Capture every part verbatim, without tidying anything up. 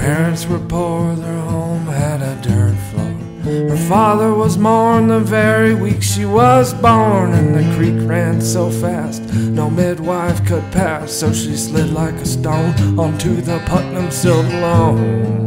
parents were poor, their home had a dirt floor. Her father was mourned the very week she was born, and the creek ran so fast no midwife could pass, so she slid like a stone onto the Putnam Silt Loam.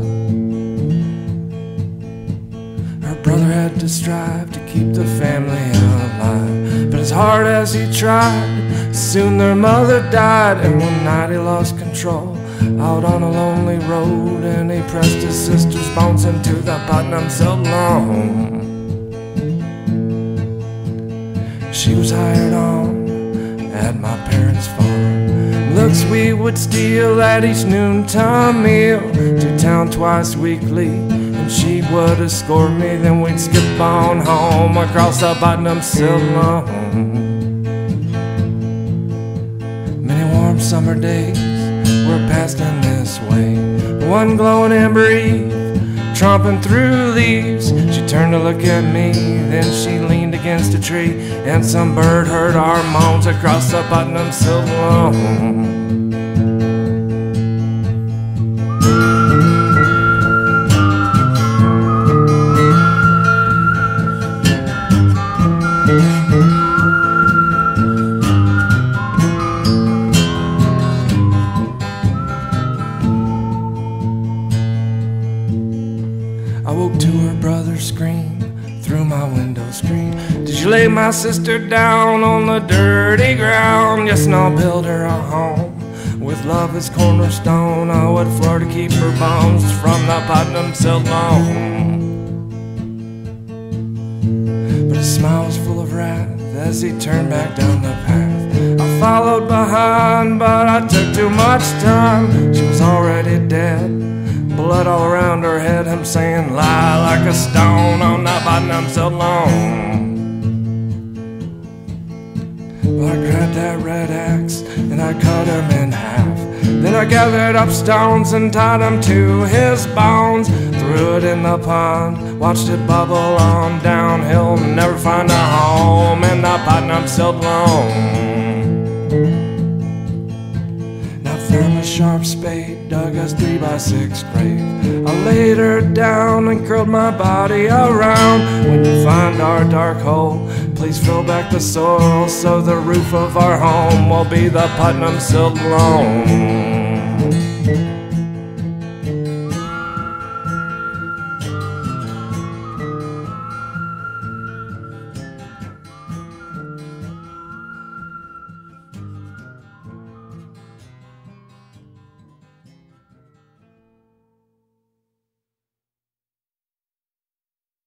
Her brother had to strive to keep the family alive, but as hard as he tried, soon their mother died. And one night he lost control out on a lonely road, and he pressed his sister's bones into the Putnam Silt Loam. She was hired on at my parents' farm. Looks we would steal at each noontime meal, to town twice weekly, and she would escort me. Then we'd skip on home across the Putnam Silt Loam. Many warm summer days were passed in this way, one glowing amber eve, tromping through leaves. She turned to look at me, then she leaned against a tree, and some bird heard our moans across the Putnam Silt Loam. I woke to her brother's scream through my window screen. Did you lay my sister down on the dirty ground? Yes, and I'll build her a home with love as cornerstone, a wood floor to keep her bones from the Putnam Silt Loam. But his smile was full of wrath as he turned back down the path. I followed behind, but I took too much time. She was already dead, blood all around her head, him saying, lie like a stone on the Putnam Silt Loam. Well, I grabbed that red axe and I cut him in half. Then I gathered up stones and tied them to his bones, threw it in the pond, watched it bubble on downhill, never find a home in the Putnam Silt Loam. Found a sharp spade, dug us three by six grave. I laid her down and curled my body around. When you find our dark hole, please fill back the soil, so the roof of our home will be the Putnam Silt Loam.